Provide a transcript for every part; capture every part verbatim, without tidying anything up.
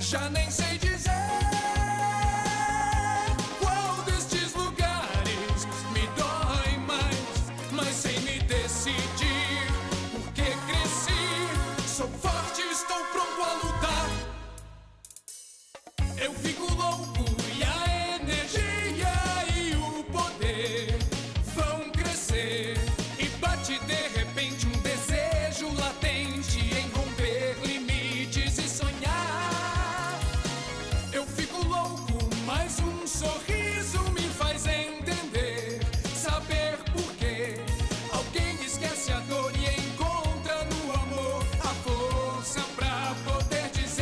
Já nem sei dizer qual destes lugares me dói mais, mas sem me decidir, porque cresci, sou forte, estou pronto a lutar. Eu fico louco e a energia e o poder vão crescer, e bate de repente um desejo latente em romper limites e sonhar. Eu fico louco, mas um sorriso me faz entender, saber por quê. Alguém esquece a dor e encontra no amor a força pra poder dizer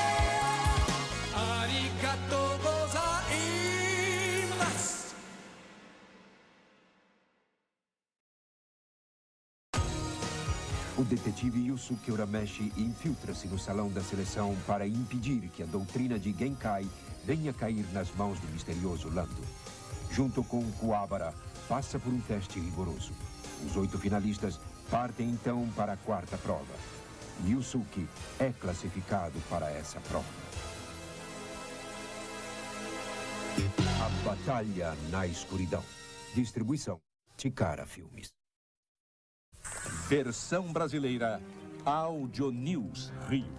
arigato gozaimasu. O detetive Yusuke Urameshi infiltra-se no salão da seleção para impedir que a doutrina de Genkai venha cair nas mãos do misterioso Lando. Junto com Kuwabara, passa por um teste rigoroso. Os oito finalistas partem então para a quarta prova. Yusuke é classificado para essa prova. A Batalha na Escuridão. Distribuição Ticara Filmes. Versão brasileira, Audio News Rio.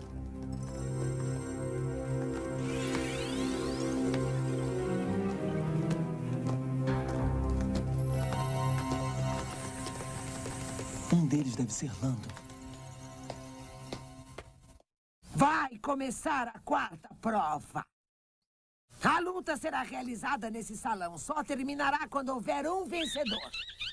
Um deles deve ser Lando. Vai começar a quarta prova. A luta será realizada nesse salão. Só terminará quando houver um vencedor.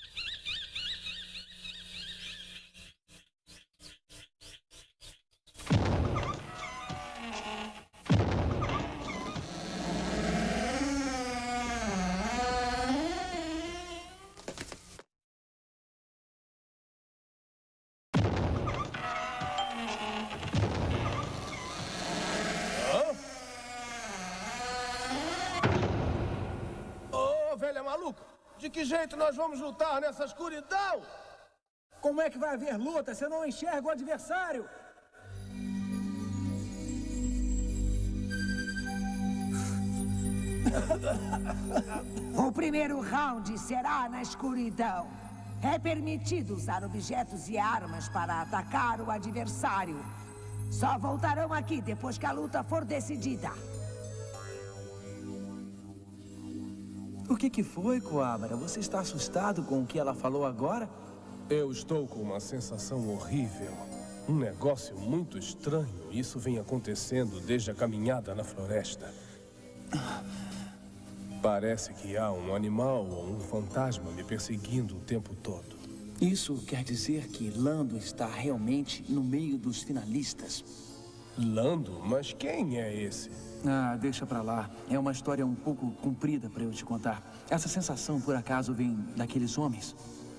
De que jeito nós vamos lutar nessa escuridão? Como é que vai haver luta se eu não enxergo o adversário? O primeiro round será na escuridão. É permitido usar objetos e armas para atacar o adversário. Só voltarão aqui depois que a luta for decidida. O que que foi, Kuwabara? Você está assustado com o que ela falou agora? Eu estou com uma sensação horrível. Um negócio muito estranho. Isso vem acontecendo desde a caminhada na floresta. Parece que há um animal ou um fantasma me perseguindo o tempo todo. Isso quer dizer que Lando está realmente no meio dos finalistas. Lando? Mas quem é esse? Ah, deixa pra lá. É uma história um pouco comprida pra eu te contar. Essa sensação, por acaso, vem daqueles homens?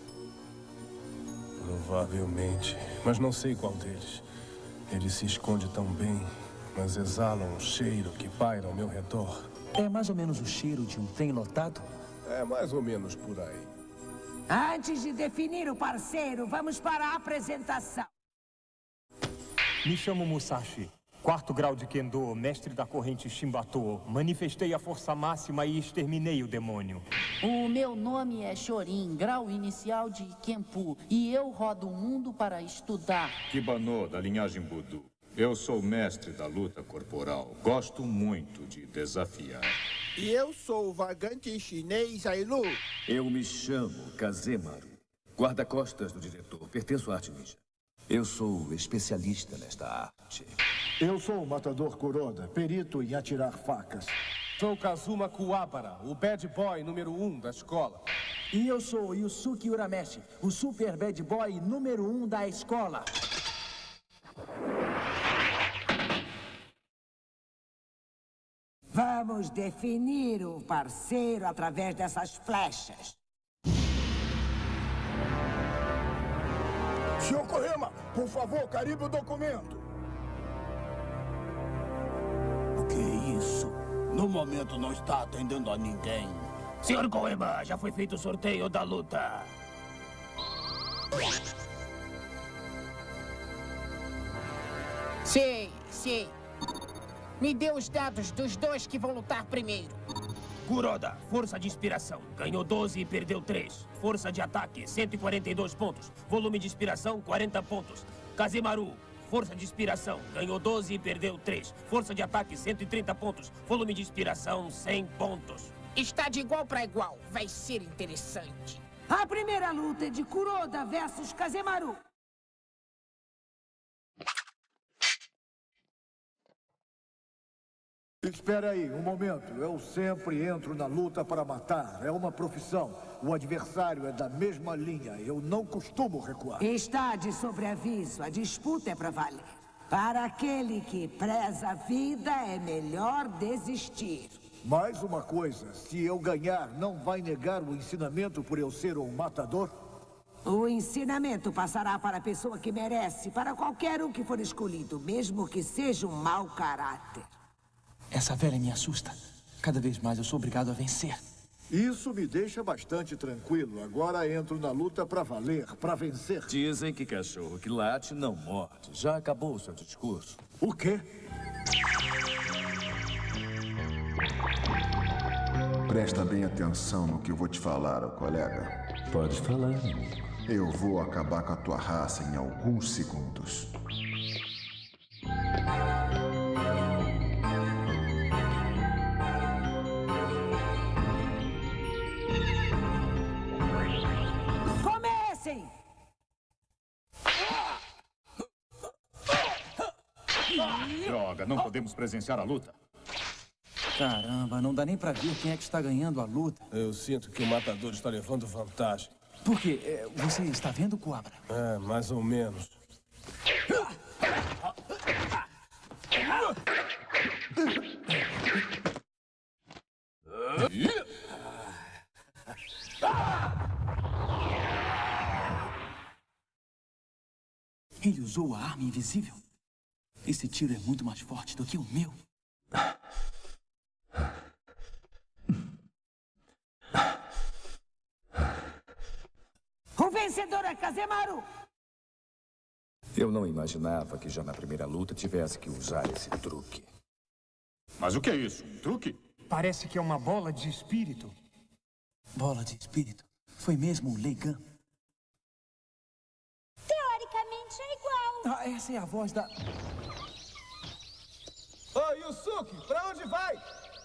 Provavelmente. Mas não sei qual deles. Ele se esconde tão bem, mas exalam um cheiro que paira ao meu redor. É mais ou menos o cheiro de um trem lotado? É mais ou menos por aí. Antes de definir o parceiro, vamos para a apresentação. Me chamo Musashi. Quarto grau de Kendo, mestre da corrente Shimbato. Manifestei a força máxima e exterminei o demônio. O meu nome é Shorin, grau inicial de Kenpu. E eu rodo o mundo para estudar. Kibano, da linhagem Budu. Eu sou mestre da luta corporal. Gosto muito de desafiar. E eu sou o vagante chinês Ailu. Eu me chamo Kazemaru. Guarda-costas do diretor. Pertenço à arte ninja. Eu sou especialista nesta arte. Eu sou o matador Kuroda, perito em atirar facas. Sou Kazuma Kuwabara, o bad boy número um da escola. E eu sou Yusuke Urameshi, o super bad boy número um da escola. Vamos definir o parceiro através dessas flechas. senhor Kohima, por favor, caribe o documento. O que é isso? No momento não está atendendo a ninguém. senhor Kohima, já foi feito o sorteio da luta. Sim, sim. Me dê os dados dos dois que vão lutar primeiro. Kuroda, força de inspiração. Ganhou doze e perdeu três. Força de ataque, cento e quarenta e dois pontos. Volume de inspiração, quarenta pontos. Kazemaru, força de inspiração. Ganhou doze e perdeu três. Força de ataque, cento e trinta pontos. Volume de inspiração, cem pontos. Está de igual para igual. Vai ser interessante. A primeira luta é de Kuroda versus Kazemaru. Espera aí, um momento. Eu sempre entro na luta para matar. É uma profissão. O adversário é da mesma linha. Eu não costumo recuar. Está de sobreaviso. A disputa é para valer. Para aquele que preza a vida, é melhor desistir. Mais uma coisa. Se eu ganhar, não vai negar o ensinamento por eu ser um matador? O ensinamento passará para a pessoa que merece, para qualquer um que for escolhido, mesmo que seja um mau caráter. Essa velha me assusta. Cada vez mais eu sou obrigado a vencer. Isso me deixa bastante tranquilo. Agora entro na luta para valer, para vencer. Dizem que cachorro que late não morde. Já acabou o seu discurso. O quê? Presta bem atenção no que eu vou te falar, colega. Pode falar. Eu vou acabar com a tua raça em alguns segundos. Comecem! Droga, não podemos presenciar a luta. Caramba, não dá nem pra ver quem é que está ganhando a luta. Eu sinto que o matador está levando vantagem. Por quê? É, você está vendo, Cobra? É, mais ou menos. Ele usou a arma invisível. Esse tiro é muito mais forte do que o meu. O vencedor é Kazemaru. Eu não imaginava que já na primeira luta tivesse que usar esse truque. Mas o que é isso? Um truque? Parece que é uma bola de espírito. Bola de espírito? Foi mesmo o Leigan. Teoricamente é igual. Ah, essa é a voz da... Ô, Yusuke, pra onde vai?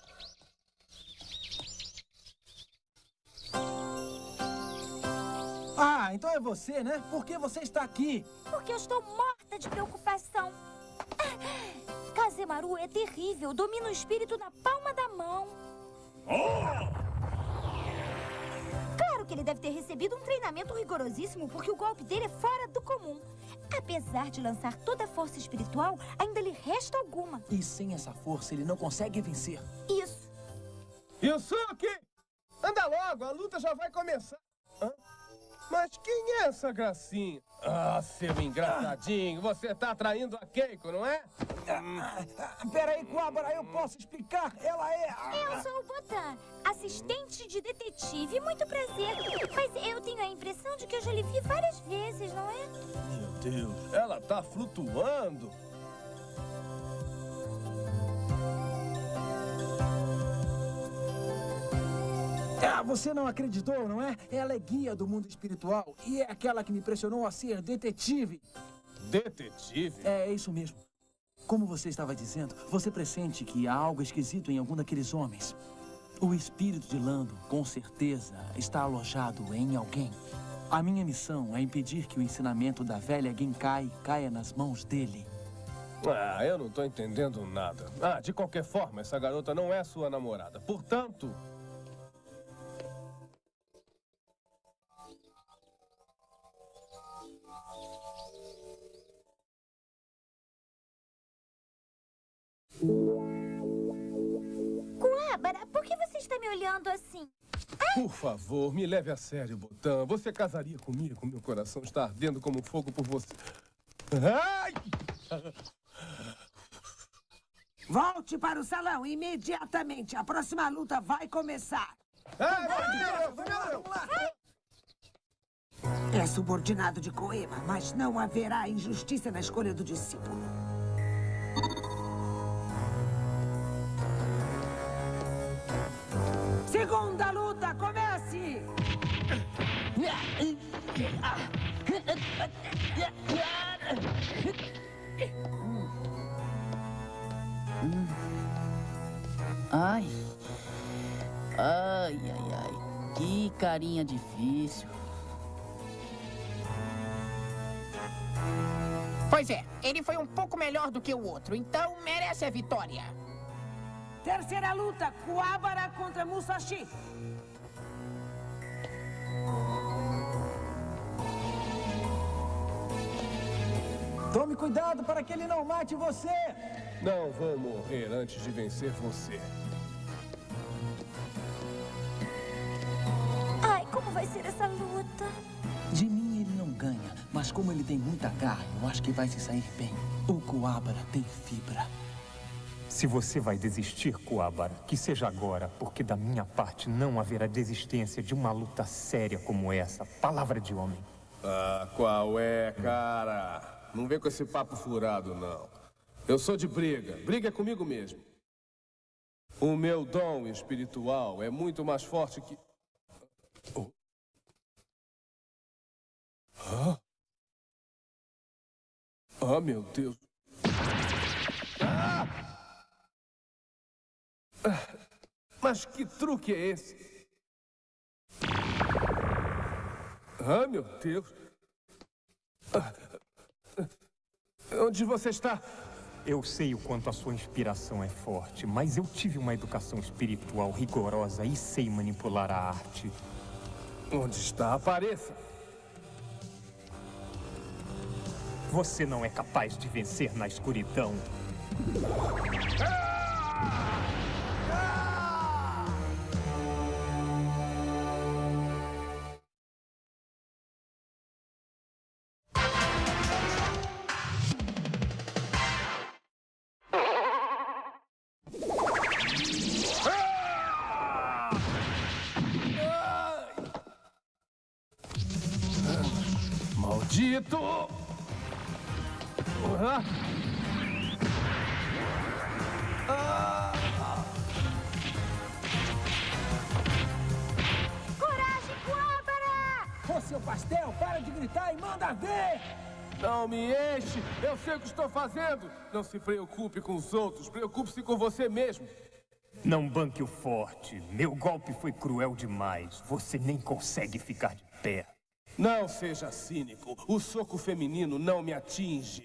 Ah, então é você, né? Por que você está aqui? Porque eu estou morta de preocupação. Ah, Kazemaru é terrível. Domina o espírito na palma da mão. Oh! Claro que ele deve ter recebido um treinamento rigorosíssimo, porque o golpe dele é fora do comum. Apesar de lançar toda a força espiritual, ainda lhe resta alguma. E sem essa força, ele não consegue vencer. Isso. Yusuke! Anda logo, a luta já vai começar. Hã? Mas quem é essa gracinha? Ah, seu engraçadinho, você tá traindo a Keiko, não é? Ah, peraí, Cobra, eu posso explicar. Ela é... Eu sou o Botan, assistente de detetive. Muito prazer. Mas eu tenho a impressão de que eu já lhe vi várias vezes, não é? Meu Deus, ela tá flutuando. Ah, você não acreditou, não é? Ela é guia do mundo espiritual e é aquela que me pressionou a ser detetive. Detetive? É, isso mesmo. Como você estava dizendo, você pressente que há algo esquisito em algum daqueles homens. O espírito de Lando, com certeza, está alojado em alguém. A minha missão é impedir que o ensinamento da velha Genkai caia nas mãos dele. Ah, eu não tô entendendo nada. Ah, de qualquer forma, essa garota não é sua namorada. Portanto... Kuwabara, por que você está me olhando assim? Por favor, me leve a sério, Botan. Você casaria comigo? Meu coração está ardendo como fogo por você. Ai! Volte para o salão imediatamente. A próxima luta vai começar. Ai, meu Deus, meu Deus. É subordinado de Koema, mas não haverá injustiça na escolha do discípulo. Segunda luta, comece! Ai. Ai, ai, ai. Que carinha difícil. Pois é, ele foi um pouco melhor do que o outro, então merece a vitória. Terceira luta, Kuwabara contra Musashi. Tome cuidado para que ele não mate você. Não vou morrer antes de vencer você. Ai, como vai ser essa luta? De mim ele não ganha, mas como ele tem muita garra, eu acho que vai se sair bem. O Kuwabara tem fibra. Se você vai desistir, Kuwabara, que seja agora, porque da minha parte não haverá desistência de uma luta séria como essa. Palavra de homem. Ah, qual é, cara? Não vem com esse papo furado, não. Eu sou de briga. Briga é comigo mesmo. O meu dom espiritual é muito mais forte que... Oh. Ah. Ah, meu Deus. Ah! Ah, mas que truque é esse? Ah, meu Deus. Ah, onde você está? Eu sei o quanto a sua inspiração é forte, mas eu tive uma educação espiritual rigorosa e sei manipular a arte. Onde está? Apareça! Você não é capaz de vencer na escuridão. Maldito! Ah! Ah! Coragem, Kuwabara! Ô, seu pastel, para de gritar e manda ver! Não me enche! Eu sei o que estou fazendo! Não se preocupe com os outros, preocupe-se com você mesmo! Não banque o forte. Meu golpe foi cruel demais. Você nem consegue ficar de pé. Não seja cínico. O soco feminino não me atinge.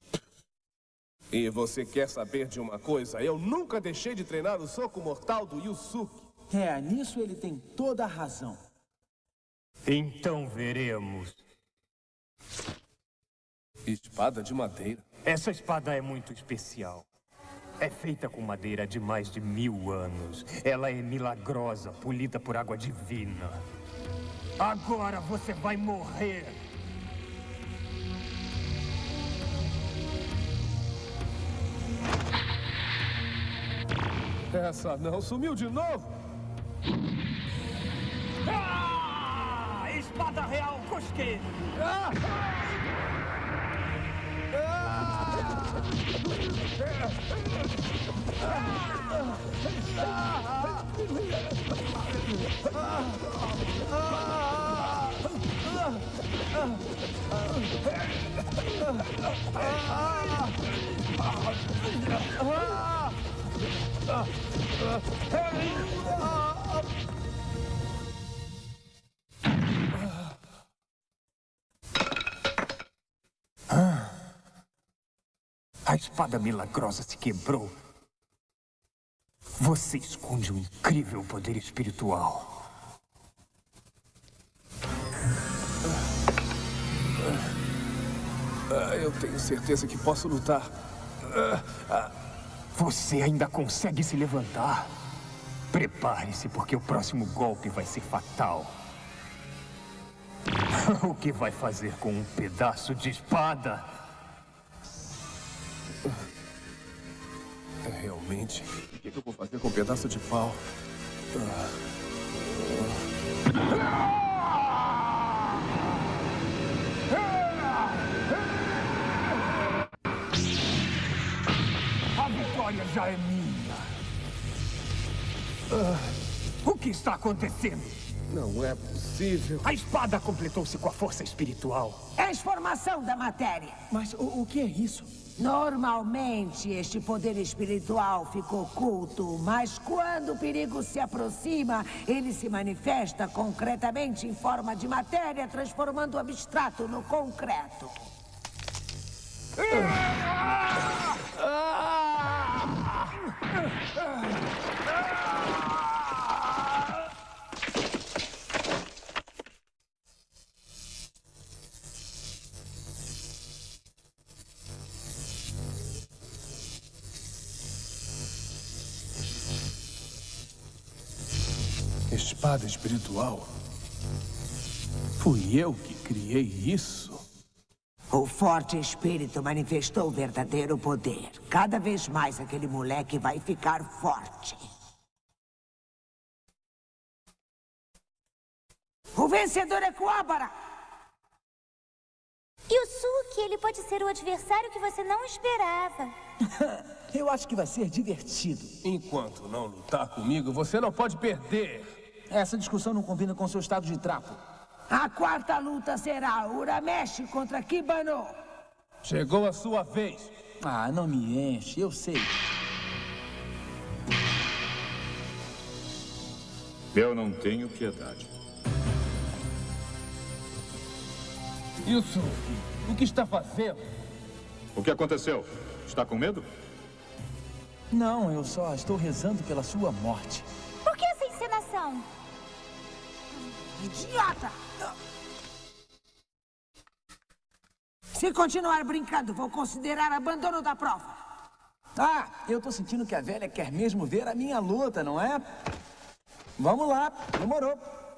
E você quer saber de uma coisa? Eu nunca deixei de treinar o soco mortal do Yusuke. É, nisso ele tem toda a razão. Então veremos. Espada de madeira. Essa espada é muito especial. É feita com madeira de mais de mil anos. Ela é milagrosa, polida por água divina. Agora você vai morrer. Essa não sumiu de novo. Ah! Espada real Kosuke! Ah! A espada milagrosa se quebrou. Você esconde um incrível poder espiritual. Ah, eu tenho certeza que posso lutar. Ah, ah. Você ainda consegue se levantar? Prepare-se, porque o próximo golpe vai ser fatal. O que vai fazer com um pedaço de espada? Realmente, o que eu vou fazer com um pedaço de pau? A vitória já é minha. O que está acontecendo? Não é possível. A espada completou-se com a força espiritual. Transformação da matéria. Mas o, o que é isso? Normalmente, este poder espiritual fica oculto, mas quando o perigo se aproxima, ele se manifesta concretamente em forma de matéria, transformando o abstrato no concreto. Espada espiritual? Fui eu que criei isso? O forte espírito manifestou o verdadeiro poder. Cada vez mais aquele moleque vai ficar forte. O vencedor é Kuwabara! Yusuke, ele pode ser o adversário que você não esperava. Eu acho que vai ser divertido. Enquanto não lutar comigo, você não pode perder. Essa discussão não combina com seu estado de trapo. A quarta luta será Urameshi contra Kibano. Chegou a sua vez. Ah, não me enche, eu sei. Eu não tenho piedade. Yusuke, o que está fazendo? O que aconteceu? Está com medo? Não, eu só estou rezando pela sua morte. Por que essa encenação? Idiota! Se continuar brincando, vou considerar abandono da prova. Ah, eu tô sentindo que a velha quer mesmo ver a minha luta, não é? Vamos lá, demorou.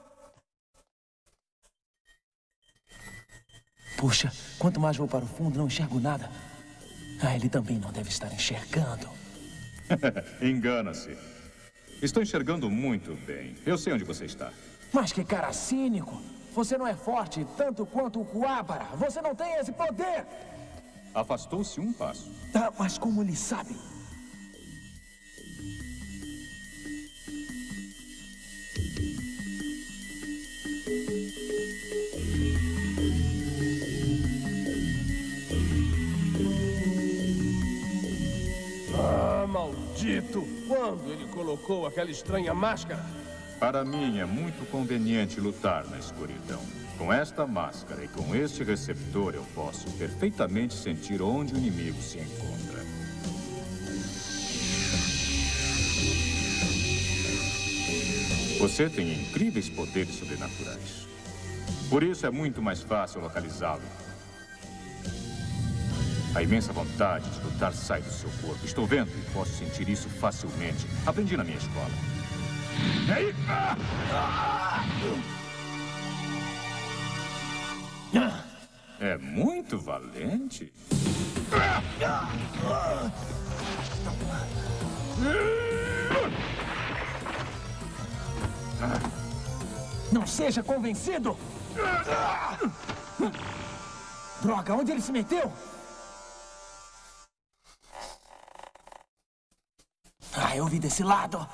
Puxa, quanto mais vou para o fundo, não enxergo nada. Ah, ele também não deve estar enxergando. Engana-se. Estou enxergando muito bem. Eu sei onde você está. Mas que cara cínico! Você não é forte tanto quanto o Kuwabara. Você não tem esse poder! Afastou-se um passo. Ah, mas como ele sabe? Ah, maldito! Quando ele colocou aquela estranha máscara? Para mim é muito conveniente lutar na escuridão. Com esta máscara e com este receptor eu posso perfeitamente sentir onde o inimigo se encontra. Você tem incríveis poderes sobrenaturais. Por isso é muito mais fácil localizá-lo. A imensa vontade de lutar sai do seu corpo. Estou vendo e posso sentir isso facilmente. Aprendi na minha escola. É muito valente. Não seja convencido! Droga, onde ele se meteu? Ah, eu vi desse lado.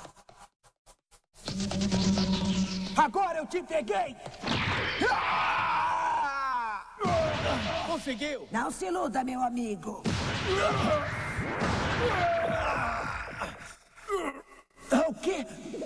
Agora eu te peguei! Conseguiu! Não se iluda, meu amigo. Ah, o quê?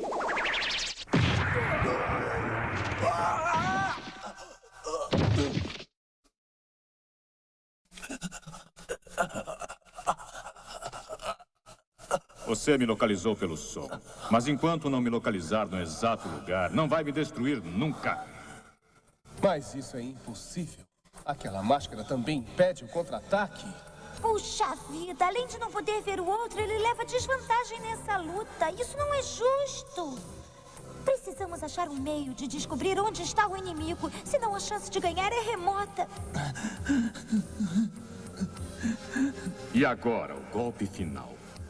Você me localizou pelo som. Mas enquanto não me localizar no exato lugar, não vai me destruir nunca. Mas isso é impossível. Aquela máscara também impede o contra-ataque. Puxa vida, além de não poder ver o outro, ele leva desvantagem nessa luta. Isso não é justo. Precisamos achar um meio de descobrir onde está o inimigo, senão a chance de ganhar é remota. E agora, o golpe final.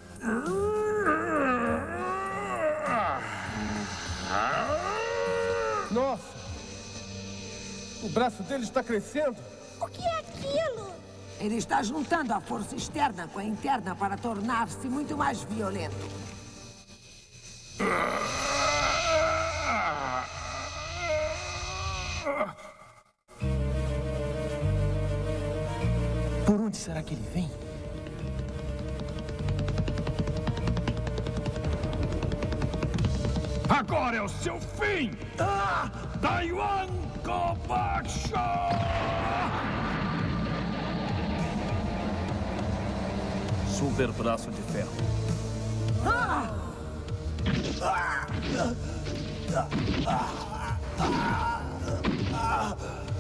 Nossa! O braço dele está crescendo. O que é aquilo? Ele está juntando a força externa com a interna para tornar-se muito mais violento. onde será que ele vem? Agora é o seu fim! Ah! Taiwan Kobaksha! Super braço de ferro. Ah! Ah! Ah! Ah! Ah! Ah!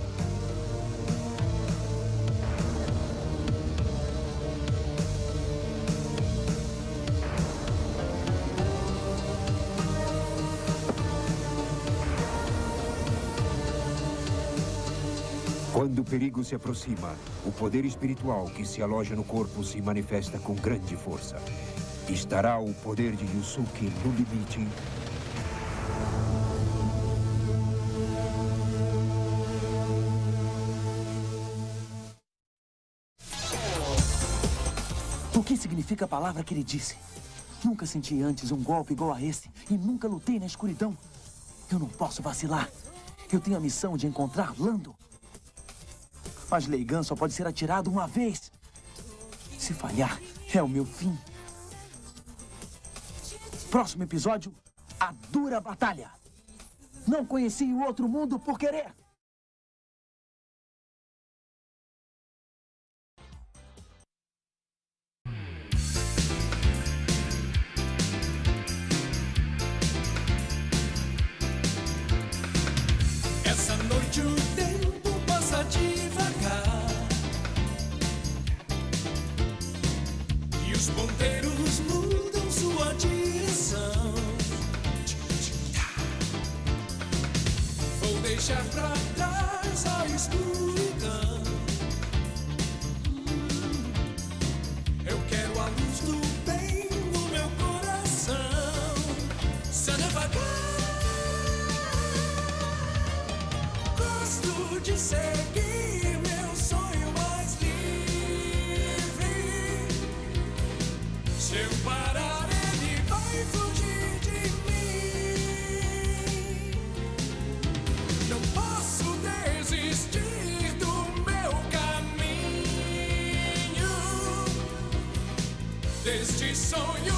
Quando o perigo se aproxima, o poder espiritual que se aloja no corpo se manifesta com grande força. Estará o poder de Yusuke no limite? O que significa a palavra que ele disse? Nunca senti antes um golpe igual a esse e nunca lutei na escuridão. Eu não posso vacilar. Eu tenho a missão de encontrar Lando. Mas Leigan só pode ser atirado uma vez. Se falhar, é o meu fim. Próximo episódio, a dura batalha. Não conheci o outro mundo por querer. Essa noite o tempo passa devagar e os ponteiros mudam sua direção. Vou deixar pra trás a escuridão. Eu quero a luz do bem no meu coração. Se devagar. Gosto de seguir meu sonho mais livre. Se eu parar, ele vai fugir de mim. Não posso desistir do meu caminho, deste sonho.